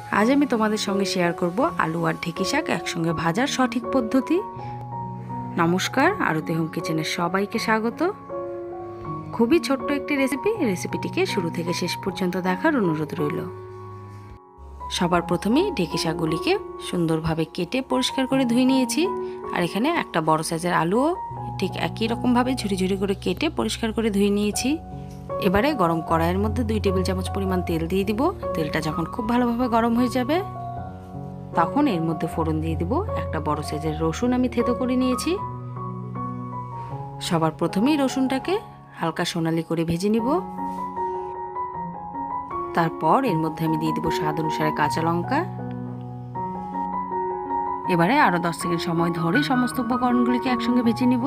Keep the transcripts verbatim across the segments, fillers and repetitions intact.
আজ আমি তোমাদের সঙ্গে শেয়ার করব আলু আর ঢেঁকি শাক একসঙ্গে ভাজার সঠিক পদ্ধতি। নমস্কার, আরতি হোম কিচেনের সবাইকে স্বাগত। খুবই ছোট্ট একটি রেসিপি, রেসিপিটিকে শুরু থেকে শেষ পর্যন্ত দেখার অনুরোধ রইল। সবার প্রথমেই ঢেঁকি শাকগুলিকে সুন্দরভাবে কেটে পরিষ্কার করে ধুয়ে নিয়েছি। আর এখানে একটা বড় সাইজের আলুও ঠিক একই রকমভাবে ঝুড়ি ঝুড়ি করে কেটে পরিষ্কার করে ধুয়ে নিয়েছি। এবারে গরম কড়াইয়ের মধ্যে দুই টেবিল চামচ পরিমাণ তেল দিয়ে দিব। তেলটা যখন খুব ভালোভাবে গরম হয়ে যাবে তখন এর মধ্যে ফোড়ন দিয়ে দিব একটা বড় সাইজের রসুন আমি থেতো করে নিয়েছি। সবার প্রথমেই রসুনটাকে হালকা সোনালি করে ভেজে নিব। তারপর এর মধ্যে আমি দিয়ে দিব স্বাদ অনুসারে কাঁচা লঙ্কা। এবারে আরো দশ সেকেন্ড সময় ধরে সমস্ত উপকরণগুলিকে একসঙ্গে ভেজে নিব।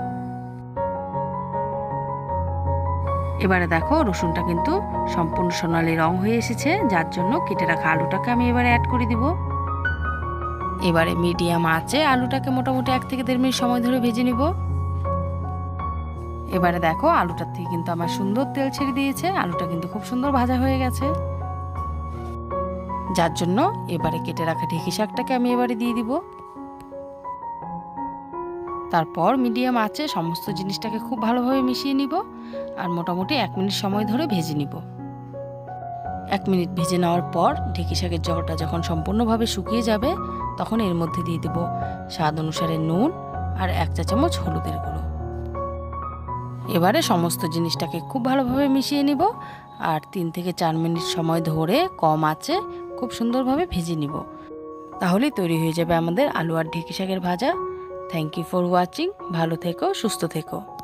এবারে দেখো রসুনটা কিন্তু সম্পূর্ণ সোনালি রং হয়ে এসেছে, যার জন্য কেটে রাখা আলুটাকে আমি এবারে অ্যাড করে দিব। এবারে মিডিয়াম আঁচে আলুটাকে মোটামুটি এক থেকে দেড় মিনিট সময় ধরে ভেজে নিব। এবারে দেখো আলুটার থেকে কিন্তু আমার সুন্দর তেল ছেড়ে দিয়েছে, আলুটা কিন্তু খুব সুন্দর ভাজা হয়ে গেছে, যার জন্য এবারে কেটে রাখা ঢেঁকি শাকটাকে আমি এবারে দিয়ে দিব। তারপর মিডিয়াম আঁচে সমস্ত জিনিসটাকে খুব ভালোভাবে মিশিয়ে নিব আর মোটামুটি এক মিনিট সময় ধরে ভেজে নিব। এক মিনিট ভেজে নেওয়ার পর ঢেঁকি শাকের জলটা যখন সম্পূর্ণভাবে শুকিয়ে যাবে তখন এর মধ্যে দিয়ে দেব স্বাদ অনুসারে নুন আর এক চা চামচ হলুদের গুঁড়ো। এবারে সমস্ত জিনিসটাকে খুব ভালোভাবে মিশিয়ে নিব আর তিন থেকে চার মিনিট সময় ধরে কম আঁচে খুব সুন্দরভাবে ভেজে নিব। তাহলেই তৈরি হয়ে যাবে আমাদের আলু আর ঢেঁকি শাকের ভাজা। Thank you for watching. ভালো থেকো, সুস্থ থেকো।